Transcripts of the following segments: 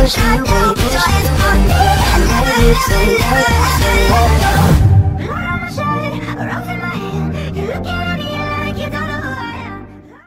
push me away, push me away, and let you say yes, say yes. Blood on my shirt, a rose in my hand. You're looking at me like you don't know who I am.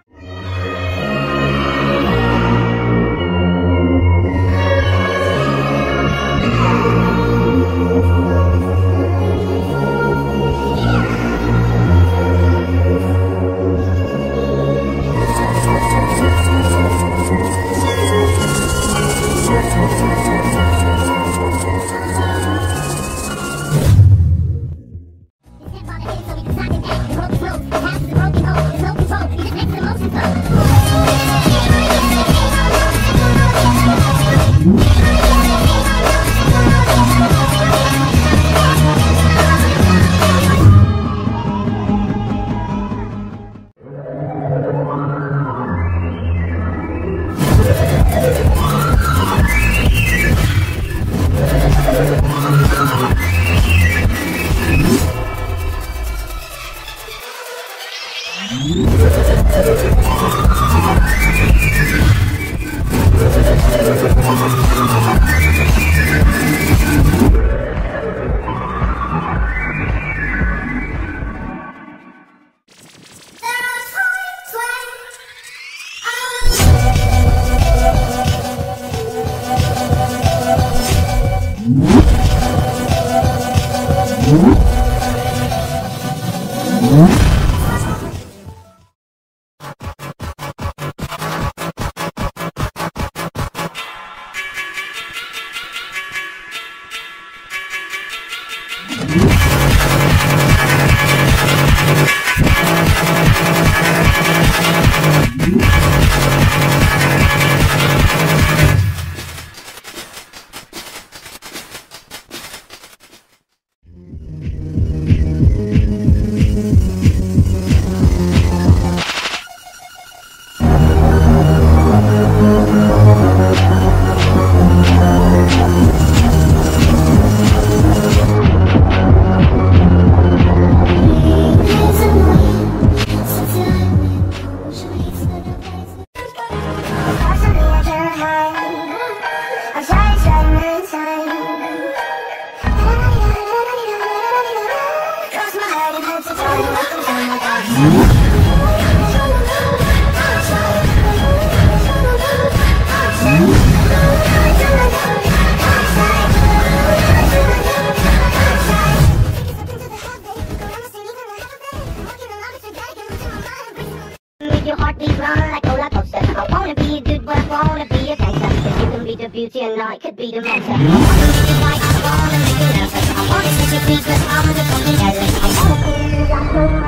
Your heartbeat run like a roller coaster. I wanna be a good, but I wanna be a gangster. Cause you can be the beauty and I could be the monster. I wanna make it right, I wanna make you nervous. I wanna set you free, but I'm the fucking terrorist. I wanna pull you down, pull my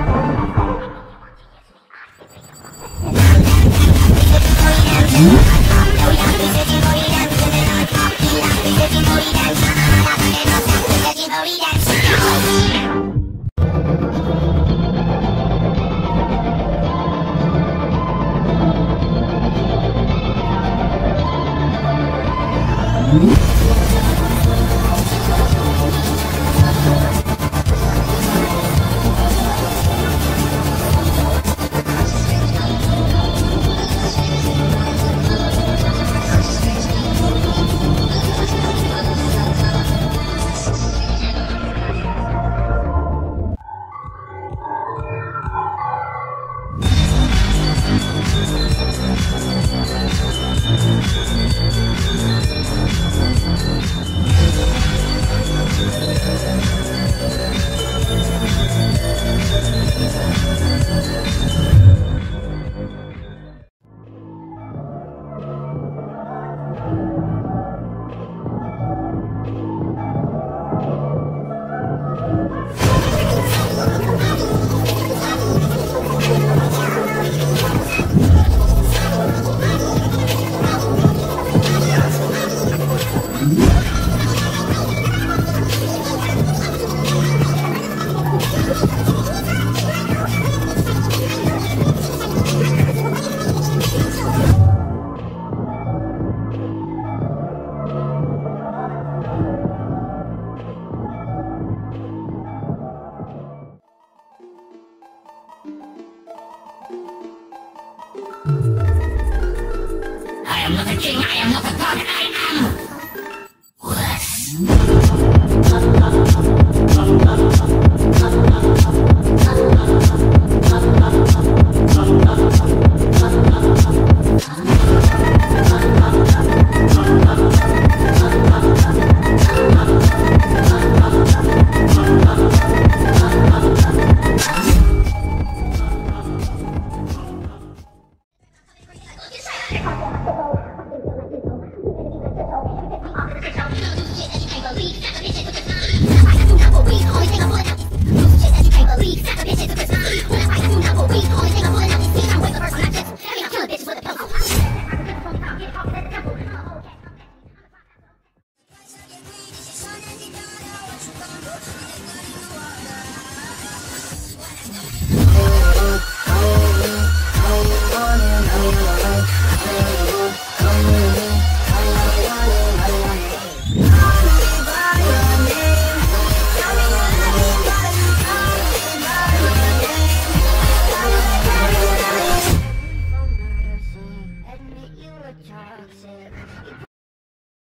Thank